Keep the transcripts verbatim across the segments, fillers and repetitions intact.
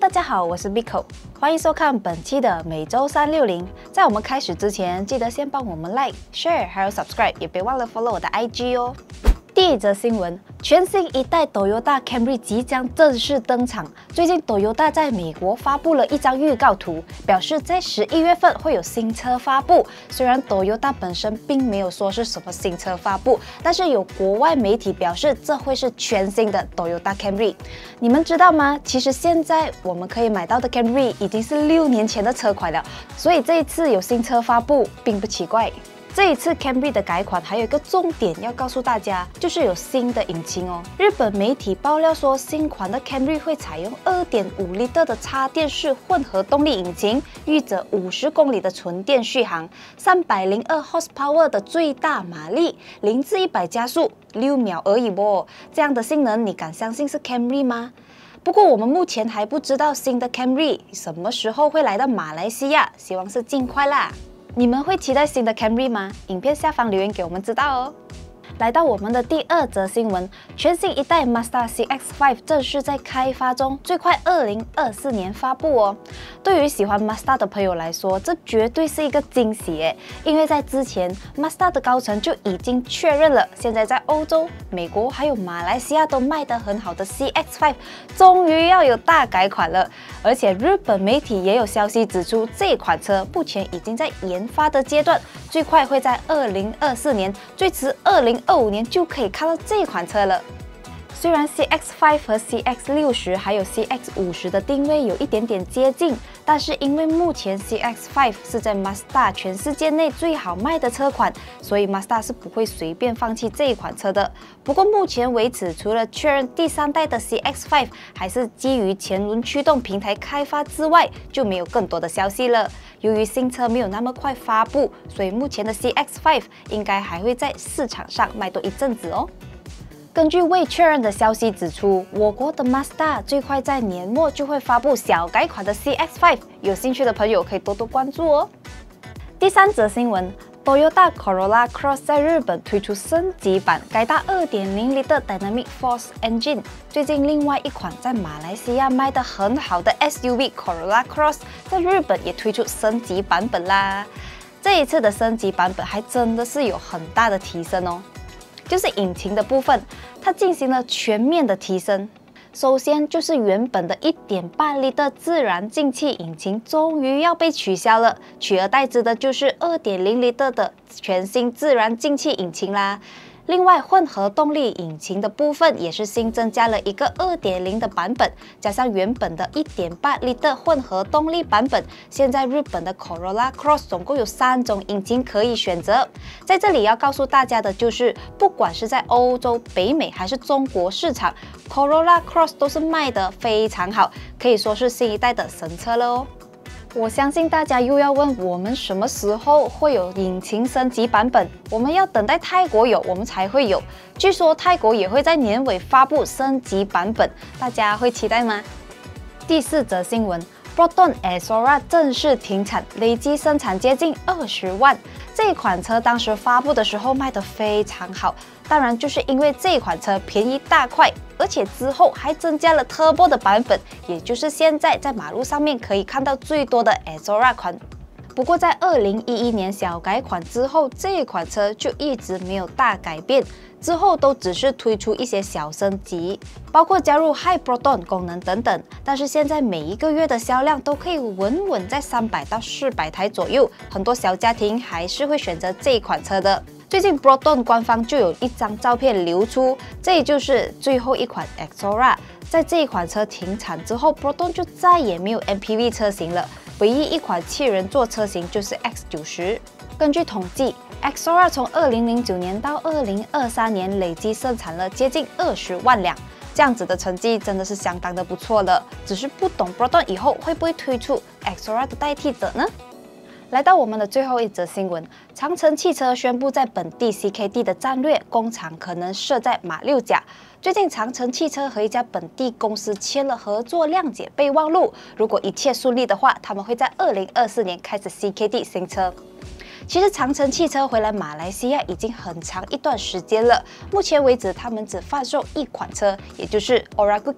大家好，我是 Biko， 欢迎收看本期的每周三六零。在我们开始之前，记得先帮我们 Like、Share 还有 Subscribe， 也别忘了 follow 我的 I G 哦。第一则新闻，全新一代 Toyota Camry 即将正式登场。最近 Toyota 在美国发布了一张预告图，表示在十一月份会有新车发布。虽然 Toyota 本身并没有说是什么新车发布，但是有国外媒体表示这会是全新的 Toyota Camry。你们知道吗？其实现在我们可以买到的 Camry 已经是六年前的车款了，所以这一次有新车发布并不奇怪。这一次 Camry 的改款还有一个重点要告诉大家，就是有新的引擎哦。日本媒体爆料说，新款的 Camry 会采用 二点五 升的插电式混合动力引擎，预则五十公里的纯电续航， 三百零二 horsepower 的最大马力，零至一百加速六秒而已哦。这样的性能，你敢相信是 Camry 吗？不过我们目前还不知道新的 Camry 什么时候会来到马来西亚，希望是尽快啦。你们会期待新的 Camry 吗？影片下方留言给我们知道哦。来到我们的第二则新闻，全新一代 Mazda C X 五 正式在开发中，最快二零二四年发布哦。对于喜欢 Mazda 的朋友来说，这绝对是一个惊喜耶！因为在之前 Mazda 的高层就已经确认了，现在在欧洲、美国还有马来西亚都卖得很好的 C X 五， 终于要有大改款了。而且日本媒体也有消息指出，这款车目前已经在研发的阶段，最快会在二零二四年，最迟二零二五年就可以看到这款车了。虽然 C X 五 和 C X 六十还有 C X 五十的定位有一点点接近，但是因为目前 C X 五 是在 Mazda 全世界内最好卖的车款，所以 Mazda 是不会随便放弃这一款车的。不过目前为止，除了确认第三代的 C X 五 还是基于前轮驱动平台开发之外，就没有更多的消息了。由于新车没有那么快发布，所以目前的 C X 五 应该还会在市场上卖多一阵子哦。根据未确认的消息指出，我国的 Mazda 最快在年末就会发布小改款的 C X 五， 有兴趣的朋友可以多多关注哦。第三则新闻 ，Toyota Corolla Cross 在日本推出升级版，改搭 二点零 升的 Dynamic Force Engine。最近另外一款在马来西亚卖得很好的 S U V Corolla Cross 在日本也推出升级版本啦。这一次的升级版本还真的是有很大的提升哦。就是引擎的部分，它进行了全面的提升。首先就是原本的 一点八 升的自然进气引擎终于要被取消了，取而代之的就是 二点零 升的全新自然进气引擎啦。另外，混合动力引擎的部分也是新增加了一个 二点零 的版本，加上原本的 一点八 升的混合动力版本。现在日本的 Corolla Cross 总共有三种引擎可以选择。在这里要告诉大家的就是，不管是在欧洲、北美还是中国市场 ，Corolla Cross 都是卖得非常好，可以说是新一代的神车了哦。我相信大家又要问我们什么时候会有引擎升级版本？我们要等待泰国有，我们才会有。据说泰国也会在年尾发布升级版本，大家会期待吗？第四则新闻 ，Proton Exora 正式停产，累计生产接近二十万。这款车当时发布的时候卖得非常好，当然就是因为这款车便宜大块，而且之后还增加了 Turbo 的版本，也就是现在在马路上面可以看到最多的 Exora 款。不过在二零一一年小改款之后，这款车就一直没有大改变，之后都只是推出一些小升级，包括加入 High Proton 功能等等。但是现在每一个月的销量都可以稳稳在三百到四百台左右，很多小家庭还是会选择这一款车的。最近 Proton 官方就有一张照片流出，这也就是最后一款 Exora。在这一款车停产之后 ，Proton 就再也没有 M P V 车型了。唯一一款七人座车型就是 X 九十。根据统计 ，Exora 从二零零九年到二零二三年累计生产了接近二十万辆，这样子的成绩真的是相当的不错了。只是不懂 Proton 以后会不会推出 Exora 的代替者呢？来到我们的最后一则新闻，长城汽车宣布在本地 C K D 的战略工厂可能设在马六甲。最近，长城汽车和一家本地公司签了合作谅解备忘录，如果一切顺利的话，他们会在二零二四年开始 C K D 新车。其实长城汽车回来马来西亚已经很长一段时间了，目前为止他们只贩售一款车，也就是 Oracle Cat。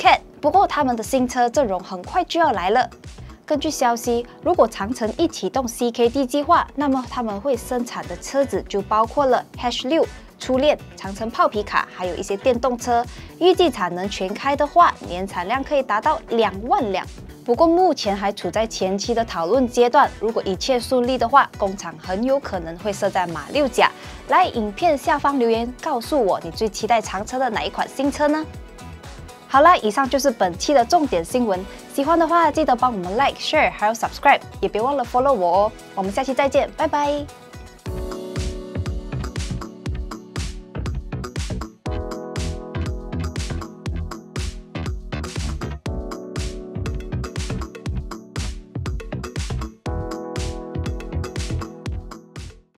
不过他们的新车阵容很快就要来了。根据消息，如果长城一启动 C K D 计划，那么他们会生产的车子就包括了 H 六、初恋、长城泡皮卡，还有一些电动车。预计产能全开的话，年产量可以达到两万辆。不过目前还处在前期的讨论阶段，如果一切顺利的话，工厂很有可能会设在马六甲。来影片下方留言告诉我，你最期待长车的哪一款新车呢？好啦，以上就是本期的重点新闻。喜欢的话，记得帮我们 like、share 还有 subscribe， 也别忘了 follow 我哦。我们下期再见，拜拜。